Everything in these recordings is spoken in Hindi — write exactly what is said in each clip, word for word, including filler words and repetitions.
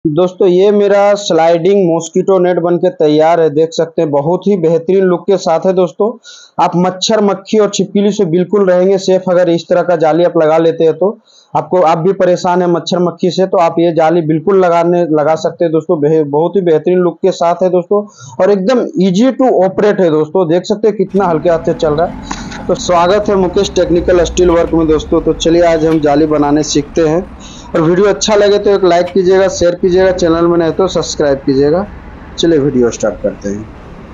दोस्तों ये मेरा स्लाइडिंग मॉस्किटो नेट बन के तैयार है। देख सकते हैं बहुत ही बेहतरीन लुक के साथ है। दोस्तों आप मच्छर मक्खी और छिपकली से बिल्कुल रहेंगे सेफ। अगर इस तरह का जाली आप लगा लेते हैं तो आपको आप भी परेशान है मच्छर मक्खी से, तो आप ये जाली बिल्कुल लगाने लगा सकते हैं। दोस्तों बहुत ही बेहतरीन लुक के साथ है दोस्तों, और एकदम इजी टू ऑपरेट है। दोस्तों देख सकते हैं कितना हल्के हाथ से चल रहा है। तो स्वागत है मुकेश टेक्निकल स्टील वर्क में दोस्तों। तो चलिए आज हम जाली बनाने सीखते हैं, और वीडियो अच्छा लगे तो एक लाइक कीजिएगा, शेयर कीजिएगा, चैनल में नहीं तो सब्सक्राइब कीजिएगा। चलिए वीडियो स्टार्ट करते हैं।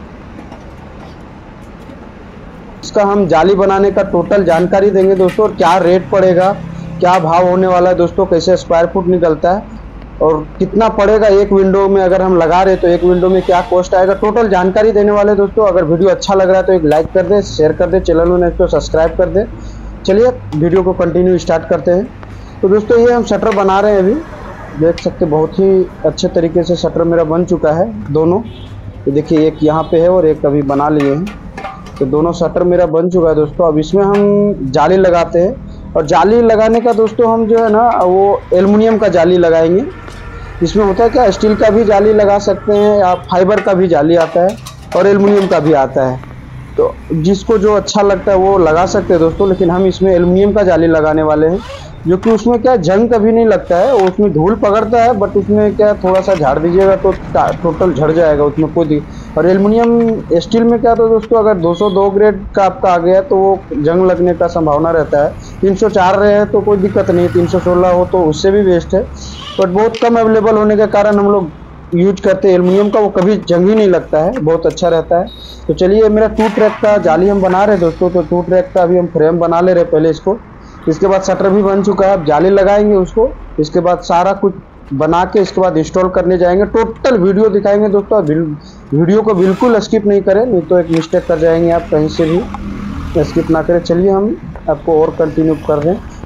इसका हम जाली बनाने का टोटल जानकारी देंगे दोस्तों, और क्या रेट पड़ेगा, क्या भाव होने वाला है दोस्तों, कैसे स्क्वायर फुट निकलता है और कितना पड़ेगा एक विंडो में। अगर हम लगा रहे तो एक विंडो में क्या कॉस्ट आएगा, टोटल जानकारी देने वाले दोस्तों। अगर वीडियो अच्छा लग रहा है तो एक लाइक कर दे, शेयर कर दे, चैनल में नहीं तो सब्सक्राइब कर दे। चलिए वीडियो को कंटिन्यू स्टार्ट करते हैं। तो दोस्तों ये हम शटर बना रहे हैं। अभी देख सकते बहुत ही अच्छे तरीके से शटर मेरा बन चुका है दोनों। ये देखिए एक यहाँ पे है और एक अभी बना लिए हैं, तो दोनों शटर मेरा बन चुका है दोस्तों। अब इसमें हम जाली लगाते हैं, और जाली लगाने का दोस्तों हम जो है ना वो एल्युमिनियम का जाली लगाएंगे। इसमें होता है क्या, स्टील का भी जाली लगा सकते हैं या फाइबर का भी जाली आता है और एल्युमिनियम का भी आता है, तो जिसको जो अच्छा लगता है वो लगा सकते हैं दोस्तों। लेकिन हम इसमें एल्युमिनियम का जाली लगाने वाले हैं, जो कि उसमें क्या जंग कभी नहीं लगता है। उसमें धूल पकड़ता है, बट उसमें क्या थोड़ा सा झाड़ दीजिएगा तो टोटल झड़ जाएगा, उसमें कोई। और एल्युमिनियम स्टील में क्या था दोस्तों, अगर दो सौ दो ग्रेड का आपका आ गया तो वो जंग लगने का संभावना रहता है। तीन सौ चार रहे हैं तो कोई दिक्कत नहीं, तीन सौ सोलह हो तो उससे भी बेस्ट है, बट बहुत कम अवेलेबल होने के कारण हम लोग यूज करते हैं एल्युमिनियम का। वो कभी जंग ही नहीं लगता है, बहुत अच्छा रहता है। तो चलिए मेरा टू ट्रैक का जाली हम बना रहे हैं दोस्तों। तो टू ट्रैक का अभी हम फ्रेम बना ले रहे हैं पहले इसको। इसके बाद शटर भी बन चुका है, अब जाली लगाएंगे उसको। इसके बाद सारा कुछ बना के इसके बाद इंस्टॉल करने जाएंगे। टोटल वीडियो दिखाएंगे दोस्तों, वीडियो को बिल्कुल स्किप नहीं करें, नहीं तो एक मिस्टेक कर जाएंगे आप, कहीं से भी स्किप ना करें। चलिए हम आपको और कंटिन्यू कर रहे हैं।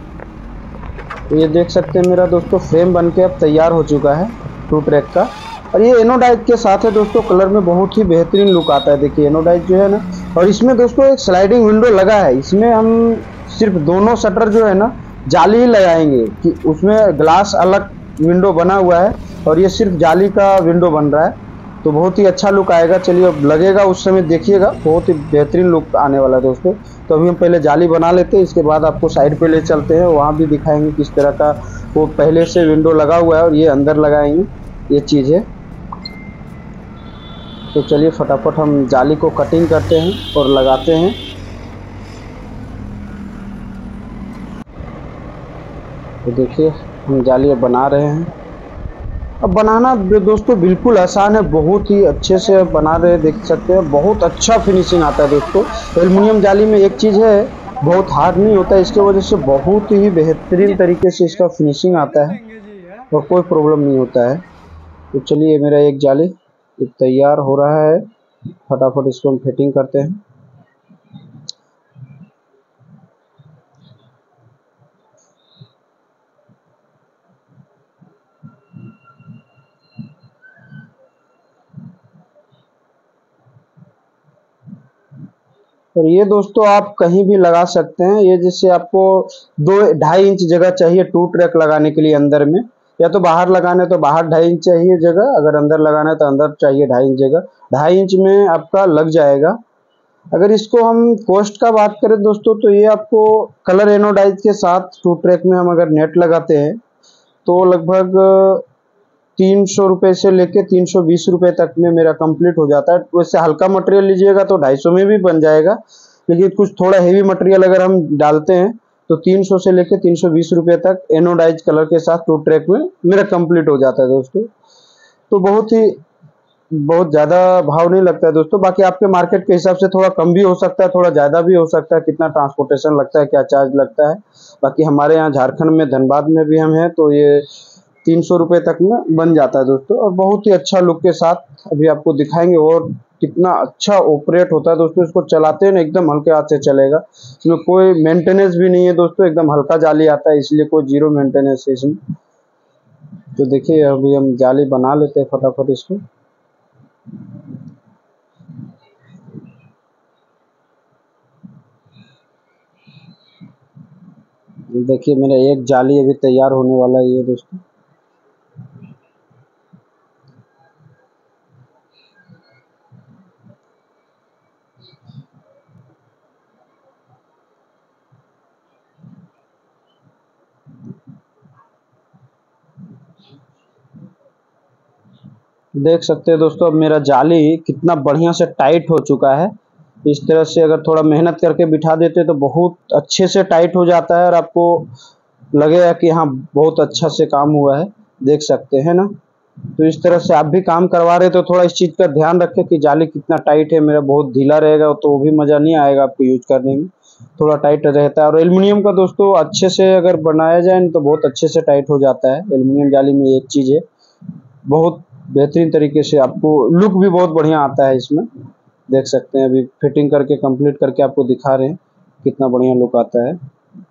तो ये देख सकते हैं मेरा दोस्तों फ्रेम बन के अब तैयार हो चुका है टू ट्रैक का, और ये एनोडाइज के साथ है दोस्तों। कलर में बहुत ही बेहतरीन लुक आता है। देखिए एनोडाइज जो है ना, और इसमें दोस्तों एक स्लाइडिंग विंडो लगा है। इसमें हम सिर्फ दोनों शटर जो है ना जाली ही लगाएंगे, कि उसमें ग्लास अलग विंडो बना हुआ है और ये सिर्फ जाली का विंडो बन रहा है, तो बहुत ही अच्छा लुक आएगा। चलिए अब लगेगा उस समय देखिएगा, बहुत ही बेहतरीन लुक आने वाला है दोस्तों। तो अभी हम पहले जाली बना लेते हैं, इसके बाद आपको साइड पे ले चलते हैं, वहाँ भी दिखाएंगे किस तरह का वो पहले से विंडो लगा हुआ है और ये अंदर लगाएंगे, ये चीज़ है। तो चलिए फटाफट हम जाली को कटिंग करते हैं और लगाते हैं। तो देखिए हम जाली बना रहे हैं। अब बनाना दोस्तों बिल्कुल आसान है, बहुत ही अच्छे से बना रहे हैं, देख सकते हैं बहुत अच्छा फिनिशिंग आता है दोस्तों। एल्युमिनियम जाली में एक चीज़ है, बहुत हार्ड नहीं होता है, इसके वजह से बहुत ही बेहतरीन तरीके से इसका फिनिशिंग आता है और कोई प्रॉब्लम नहीं होता है। तो चलिए मेरा एक जाली तैयार हो रहा है, फटाफट इसको हम फिटिंग करते हैं। और ये दोस्तों आप कहीं भी लगा सकते हैं। ये जैसे आपको दो ढाई इंच जगह चाहिए टू ट्रैक लगाने के लिए अंदर में, या तो बाहर लगाना है तो बाहर ढाई इंच चाहिए जगह, अगर अंदर लगाना है तो अंदर चाहिए ढाई इंच जगह। ढाई इंच में आपका लग जाएगा। अगर इसको हम कॉस्ट का बात करें दोस्तों, तो ये आपको कलर एनोडाइज के साथ टू ट्रैक में हम अगर नेट लगाते हैं तो लगभग तीन सौ रुपये से लेके तीन सौ बीस रुपये तक में मेरा कंप्लीट हो जाता है। वैसे हल्का मटेरियल लीजिएगा तो ढाई सौ में भी बन जाएगा, लेकिन कुछ थोड़ा हेवी मटेरियल अगर हम डालते हैं तो तीन सौ से लेके तीन सौ बीस रुपये तक एनोडाइज कलर के साथ टू ट्रैक में मेरा कंप्लीट हो जाता है दोस्तों। तो बहुत ही बहुत ज़्यादा भाव नहीं लगता है दोस्तों। बाकी आपके मार्केट के हिसाब से थोड़ा कम भी हो सकता है, थोड़ा ज़्यादा भी हो सकता है, कितना ट्रांसपोर्टेशन लगता है, क्या चार्ज लगता है। बाकी हमारे यहाँ झारखंड में धनबाद में भी हम हैं, तो ये तीन सौ रुपये तक में बन जाता है दोस्तों, और बहुत ही अच्छा लुक के साथ अभी आपको दिखाएंगे और कितना अच्छा ऑपरेट होता है दोस्तों। इसको चलाते हैं ना एकदम हल्के हाथ से चलेगा, इसमें कोई मेंटेनेंस भी नहीं है दोस्तों, एकदम हल्का जाली आता है, इसलिए कोई जीरो मेंटेनेंस है इसमें। तो देखिए अभी हम जाली बना लेते हैं फटाफट इसको। देखिए मेरा एक जाली अभी तैयार होने वाला है ये दोस्तों। देख सकते हैं दोस्तों अब मेरा जाली कितना बढ़िया से टाइट हो चुका है। इस तरह से अगर थोड़ा मेहनत करके बिठा देते तो बहुत अच्छे से टाइट हो जाता है और आपको लगेगा कि हाँ बहुत अच्छा से काम हुआ है। देख सकते हैं ना। तो इस तरह से आप भी काम करवा रहे तो थोड़ा इस चीज़ का ध्यान रखें कि जाली कितना टाइट है। मेरा बहुत ढीला रहेगा तो वो भी मज़ा नहीं आएगा आपको यूज करने में, थोड़ा टाइट रहता है। और एल्युमिनियम का दोस्तों अच्छे से अगर बनाया जाए तो बहुत अच्छे से टाइट हो जाता है। एल्युमिनियम जाली में एक चीज़ है, बहुत बेहतरीन तरीके से आपको लुक भी बहुत बढ़िया आता है इसमें। देख सकते हैं अभी फिटिंग करके कंप्लीट करके आपको दिखा रहे हैं कितना बढ़िया लुक आता है।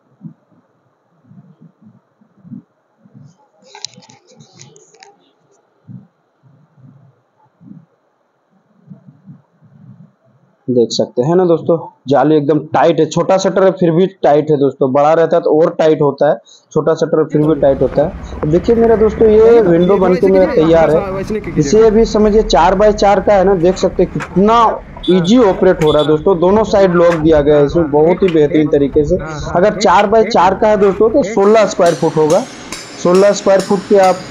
देख सकते हैं ना दोस्तों, जाली एकदम टाइट है। छोटा शटर है फिर भी टाइट है दोस्तों, बड़ा रहता है तो और टाइट होता है, छोटा शटर फिर भी टाइट होता है। अब देखिए मेरा दोस्तों ये विंडो बन के मेरा तैयार है। इसे अभी समझिए चार बाय चार का है ना, देख सकते हैं कितना इजी ऑपरेट हो रहा है दोस्तों। दोनों साइड लॉक दिया गया है इसमें बहुत ही बेहतरीन तरीके से। अगर चार बाय चार का है दोस्तों तो सोलह स्क्वायर फुट होगा। सोलह स्क्वायर फुट के आप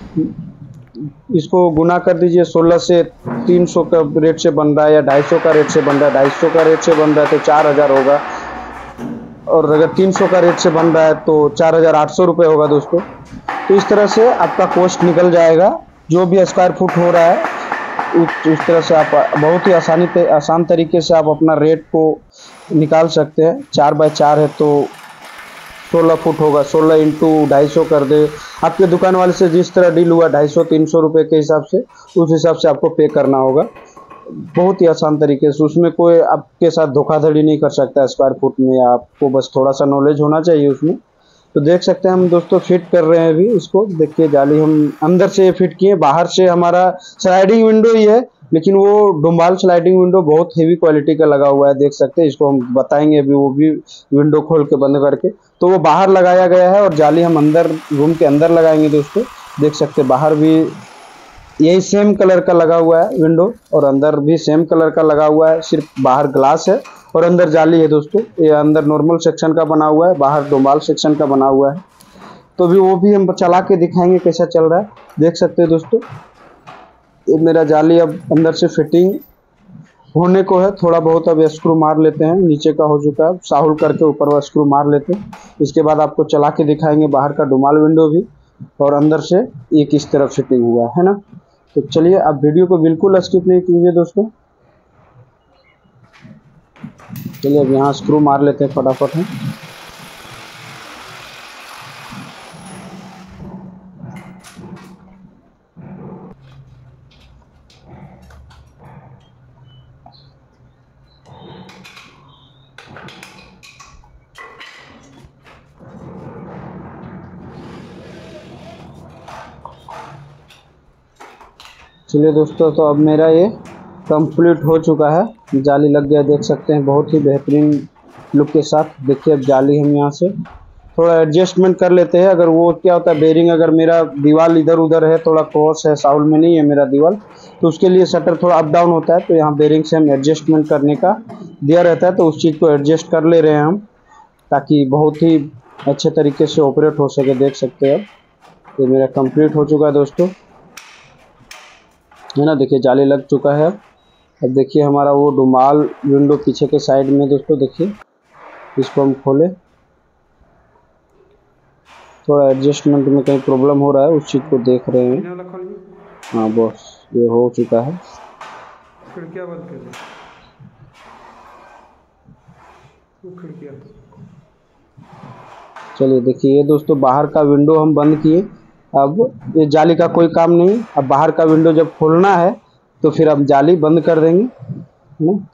इसको गुना कर दीजिए। सोलह से तीन सौ का रेट से बन रहा है या ढाई सौ का रेट से बन रहा है, ढाई सौ का रेट से बन रहा है तो चार हजार होगा। और अगर तीन सौ का रेट से बन रहा है तो चार हजार आठ सौ रुपये होगा दोस्तों। तो इस तरह से आपका कॉस्ट निकल जाएगा जो भी स्क्वायर फुट हो रहा है। उस, उस तरह से आप बहुत ही आसानी पे आसान तरीके से आप अपना रेट को निकाल सकते हैं। चार बाय चार है तो सोलह फुट होगा, सोलह इंटू ढाई सौ कर दे। आपके दुकान वाले से जिस तरह डील हुआ ढाई सौ तीन सौ रुपये के हिसाब से, उस हिसाब से आपको पे करना होगा। बहुत ही आसान तरीके से, उसमें कोई आपके साथ धोखाधड़ी नहीं कर सकता स्क्वायर फुट में। आपको बस थोड़ा सा नॉलेज होना चाहिए उसमें। तो देख सकते हैं हम दोस्तों फिट कर रहे हैं अभी इसको। देखिए जाली हम अंदर से फिट किए, बाहर से हमारा स्लाइडिंग विंडो ही है लेकिन वो डुम्बाल स्लाइडिंग विंडो बहुत हेवी क्वालिटी का लगा हुआ है। देख सकते हैं, इसको हम बताएंगे अभी वो भी विंडो खोल के बंद करके। तो वो बाहर लगाया गया है और जाली हम अंदर रूम के अंदर लगाएंगे दोस्तों। देख सकते हैं बाहर भी यही सेम कलर का लगा हुआ है विंडो और अंदर भी सेम कलर का लगा हुआ है, सिर्फ बाहर ग्लास है और अंदर जाली है दोस्तों। ये अंदर नॉर्मल सेक्शन का बना हुआ है, बाहर डुम्बाल सेक्शन का बना हुआ है। तो भी वो भी हम चला के दिखाएंगे कैसा चल रहा है। देख सकते हैं दोस्तों ये मेरा जाली अब अंदर से फिटिंग होने को है। थोड़ा बहुत अब स्क्रू मार लेते हैं, नीचे का हो चुका है, साहुल करके ऊपर वाला स्क्रू मार लेते हैं। इसके बाद आपको चला के दिखाएंगे बाहर का डुमाल विंडो भी और अंदर से ये किस तरह फिटिंग हुआ है ना। तो चलिए आप वीडियो को बिल्कुल स्किप नहीं कीजिए दोस्तों। चलिए अब यहाँ स्क्रू मार लेते हैं फटाफट है। चलिए दोस्तों तो अब मेरा ये कंप्लीट हो चुका है, जाली लग गया। देख सकते हैं बहुत ही बेहतरीन लुक के साथ। देखिए अब जाली हम यहाँ से थोड़ा एडजस्टमेंट कर लेते हैं। अगर वो क्या होता है बेरिंग, अगर मेरा दीवार इधर उधर है, थोड़ा क्रॉस है, साउल में नहीं है मेरा दीवार, तो उसके लिए शटर थोड़ा अप डाउन होता है। तो यहाँ बेरिंग से हम एडजस्टमेंट करने का दिया रहता है, तो उस चीज़ को एडजस्ट कर ले रहे हैं हम ताकि बहुत ही अच्छे तरीके से ऑपरेट हो सके। देख सकते हैं अब ये मेरा कंप्लीट हो चुका है दोस्तों, है ना। देखिए जाली लग चुका है। अब देखिए हमारा वो डुमाल विंडो पीछे के साइड में दोस्तों, देखिए इसको हम खोले, थोड़ा एडजस्टमेंट में कहीं प्रॉब्लम हो रहा है, उस चीज़ को देख रहे हैं। हाँ बस ये हो चुका है। खिड़कियाँ बंद कर दे, वो खिड़कियाँ। चलिए देखिए ये दोस्तों बाहर का विंडो हम बंद किए। अब ये जाली का कोई काम नहीं, अब बाहर का विंडो जब खोलना है तो फिर अब जाली बंद कर देंगे, है ना।